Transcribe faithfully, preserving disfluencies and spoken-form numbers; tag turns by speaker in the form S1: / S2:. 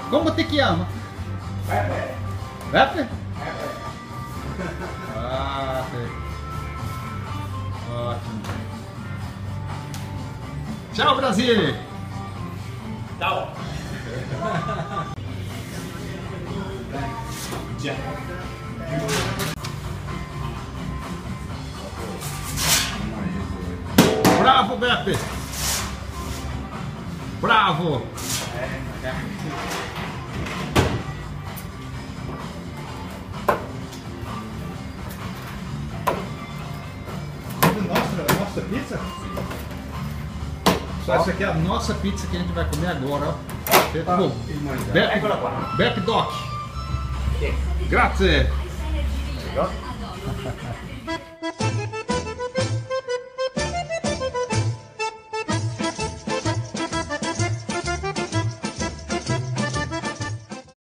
S1: Come ti chiama?
S2: Pepe.
S1: Pepe?
S2: Pepe.
S1: Ah, sei. Ótimo. Tchau, Brasil!
S2: Ciao.
S1: Bravo, Beppe! Bravo! Nossa, nossa pizza? Só essa aqui é a nossa pizza que a gente vai comer agora, ó. Feito bom.
S2: Eccola qua.
S1: Beppe Doc. Grazie!
S2: Prego.